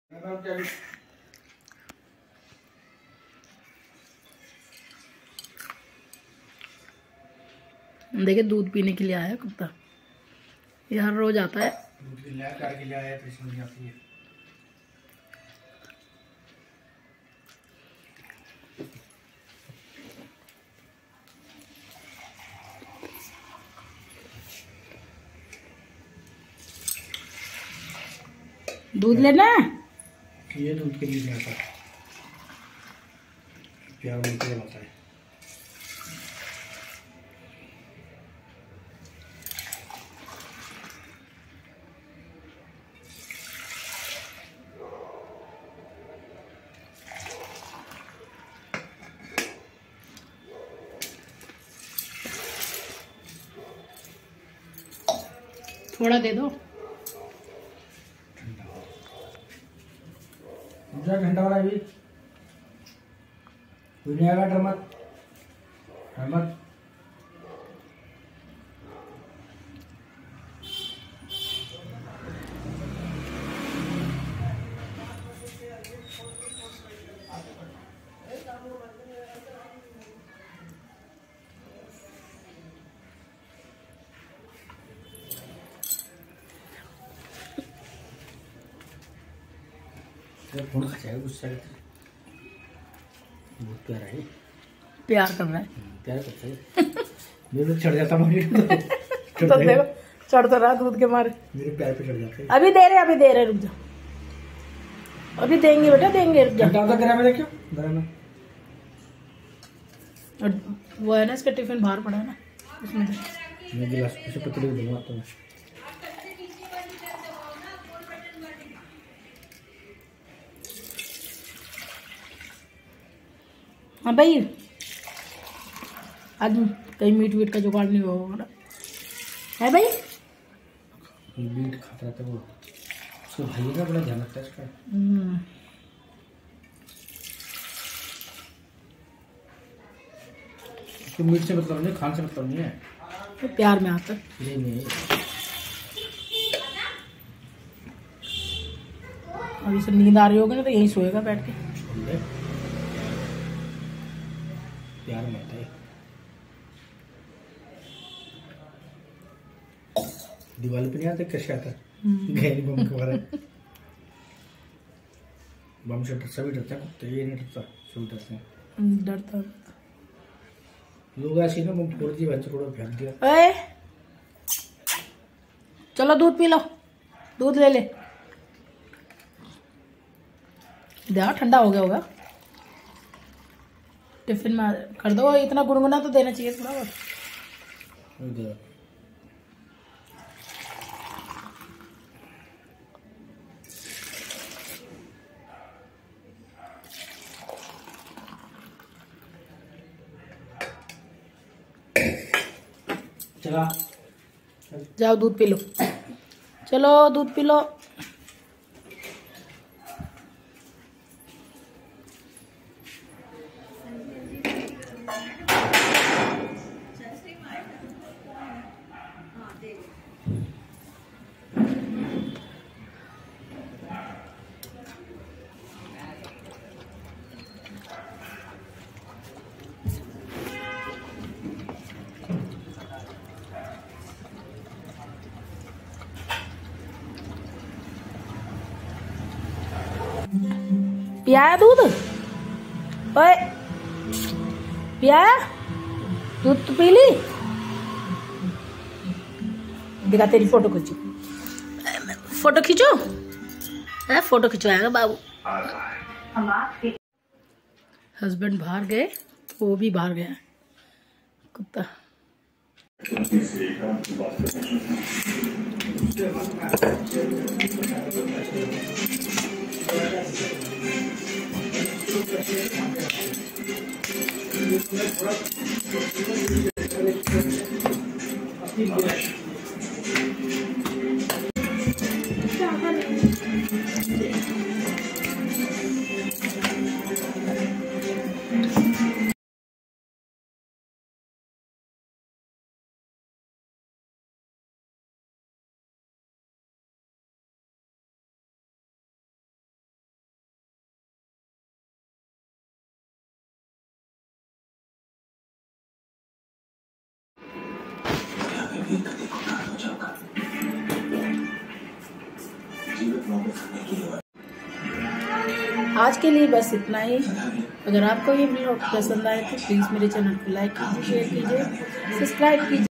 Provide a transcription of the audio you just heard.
देखिए दूध पीने के लिए आया कुत्ता। ये हर रोज आता है। दूध के लिए प्यार के लिए आया तो इसमें आती है। दूध लेना है? ये दूध के लिए आता है, प्यार मिलते आता है। थोड़ा दे दो। घंटा वाला भी कोई नहीं आएगा। डर मत, डर मत। फोन खा जाएगा गुस्सा करके। बहुत प्यारा है, प्यार कर रहा है। प्यार करता है। मेरे पे चढ़ जाता है। तो देखो चढ़ तो रहा दूध के मारे। मेरे पैर पे चढ़ जाते हैं। अभी दे रहे रुक जा। अभी देंगे बेटा, देंगे, रुक जा। तो गरम है, क्यों गरम है? और वो है ना, इसका टिफिन बाहर पड़ा है ना, उसमें मैं गिलास से पकड़े दूंगा तो। हाँ भाई, आज कहीं मीट वीट का जुगाड़ नहीं होगा ना, है भाई? मीट खाता रहता है वो, उसको भाई का बड़ा ध्यान रखता है इसका। उसको मीट से मतलब नहीं, खान से मतलब नहीं है, तो प्यार में आता है। नहीं अभी से नींद आ रही होगी ना तो यहीं सोएगा बैठ के। प्यार में आता है। दिवाली पे नहीं आते, कैसे आता है? बम के बारे बम से सभी डरते हैं, कुत्ते ये नहीं डरता, सभी डरते हैं। डरता लोग ऐसे ना बम फोड़ दिया, थोड़ा फेंक दिया। ए, चलो दूध पी लो, दूध ले ले। देखो ठंडा हो गया होगा, टिफिन में कर दो। इतना गुनगुना तो देना चाहिए थोड़ा बहुत। चला जाओ दूध पी लो, चलो दूध पी लो। पियाया दूध? ओए पियाया दूध? तो पी ली। दिखा तेरी फोटो खींचो, फोटो खींचो, फोटो खिंचवाएगा बाबू। हस्बैंड बाहर गए, वो भी बाहर गया कुत्ता। आज के लिए बस इतना ही। अगर आपको ये व्लॉग पसंद आए तो प्लीज़ मेरे चैनल को लाइक कीजिए, शेयर कीजिए, सब्सक्राइब कीजिए।